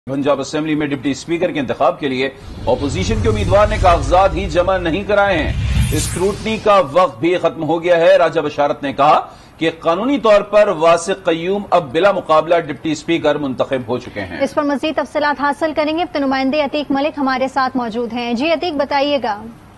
Punjab assembly میں deputy speaker کے انتخاب کے لیے اپوزیشن کے امیدوار نے کاغذات ہی جمع نہیں کرائے ہیں۔ اسکروٹنی کا وقت بھی ختم ہو گیا ہے۔ راجہ بشارت نے کہا کہ قانونی طور پر واسق قیوم اب بلا مقابلہ ڈپٹی اسپیکر منتخب ہو چکے ہیں۔ اس پر مزید تفصیلات حاصل کریں گے۔ نمائندے عتیق ملک ہمارے ساتھ موجود ہیں۔ جی عتیق، بتائیے گا۔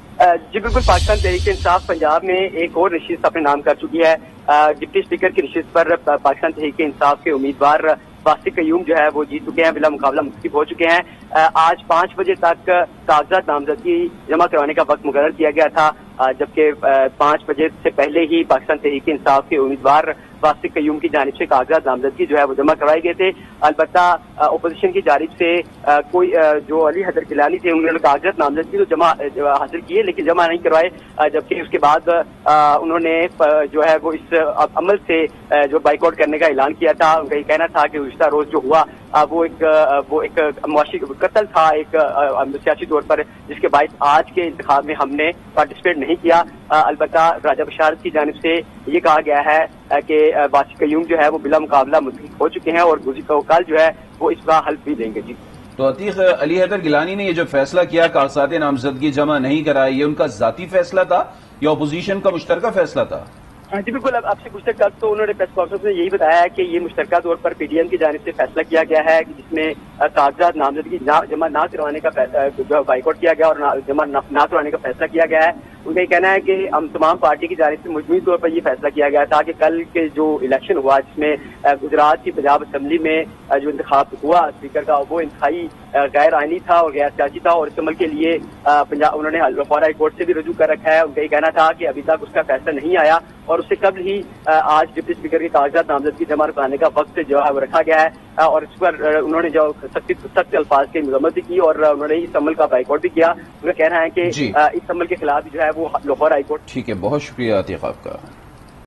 جی بالکل، پاکستان تحریک انصاف پنجاب میں ایک اور نشست اپنے نام کر چکی ہے۔ ڈپٹی اسپیکر کی نشست پر پاکستان تحریک انصاف کے امیدوار واسق قیوم جو ہے وہ جیت چکے ہیں، بلا مقابلہ منتخب ہو چکے ہیں۔ آج 5 بجے تک کاغذات نامزدگی جمع کروانے کا وقت مقرر کیا گیا تھا، جبکہ 5 بجے سے پہلے ہی پاکستان تحریک انصاف کے امیدوار واسق قیوم کی جانب سے کاغذات نامزدگی جو ہے وہ جمع کروائے گئے تھے۔ البتہ اپوزیشن کی جانب سے کوئی جو علی حیدر گیلانی تھے، انہوں نے کاغذات نامزدگی تو جمع حاصل کیے لیکن جمع نہیں کروائے، جبکہ اس کے بعد انہوں نے جو ہے وہ اس عمل سے جو بائیکاٹ کرنے کا اعلان کیا تھا۔ ان کا یہ کہنا تھا کہ گزشتہ روز جو ہوا وہ ایک معاشی قتل تھا، ایک سیاسی طور پر، جس کے باعث آج کے انتخاب میں ہم نے پارٹیسپیٹ نہیں کیا۔ البتہ راجہ بشارت کی جانب سے یہ کہا گیا ہے کہ واسق قیوم جو ہے وہ بلا مقابلہ منتخب ہو چکے ہیں اور کل جو ہے وہ اس کا حلف بھی دیں گے۔ جی تو عتیق، علی حیدر گیلانی نے یہ جو فیصلہ کیا کاغذات نامزدگی جمع نہیں کرائی، یہ ان کا ذاتی فیصلہ تھا یا اپوزیشن کا مشترکہ فیصلہ تھا؟ جی بالکل، اب آپ سے گزشتہ کل تو انہوں نے پریس کانفرنس میں یہی بتایا ہے کہ یہ مشترکہ طور پر پی ڈی ایم کی جانب سے فیصلہ کیا گیا ہے، جس میں کاغذات نامزدگی جمع نہ کروانے کا بائیکاٹ کیا گیا اور جمع نہ کروانے کا فیصلہ کیا گیا ہے۔ ان کا یہ کہنا ہے کہ ہم تمام پارٹی کی جانب سے مجموعی طور پر یہ فیصلہ کیا گیا تھا کہ کل کے جو الیکشن ہوا، جس میں گجرات کی پنجاب اسمبلی میں جو انتخاب ہوا اسپیکر کا، وہ انتہائی غیر آئینی تھا اور غیر سیاسی تھا، اور اس عمل کے لیے انہوں نے لاہور ہائی کورٹ سے بھی رجوع کر رکھا ہے۔ ان کا یہ کہنا تھا کہ ابھی تک اس کا فیصلہ نہیں آیا اور اس سے قبل ہی آج ڈپٹی اسپیکر کے کاغذات نامزدگی جمع کرانے کا وقت جو ہے وہ رکھا گیا ہے، اور اس پر انہوں نے جو سخت الفاظ کی مذمت بھی کی اور انہوں نے اس عمل کا بائیکاٹ بھی کیا۔ ان کا کہنا ہے کہ اس عمل کے خلاف جو ہے وہ لاہور ہائی کورٹ۔ ٹھیک ہے، بہت شکریہ عتیق آپ کا۔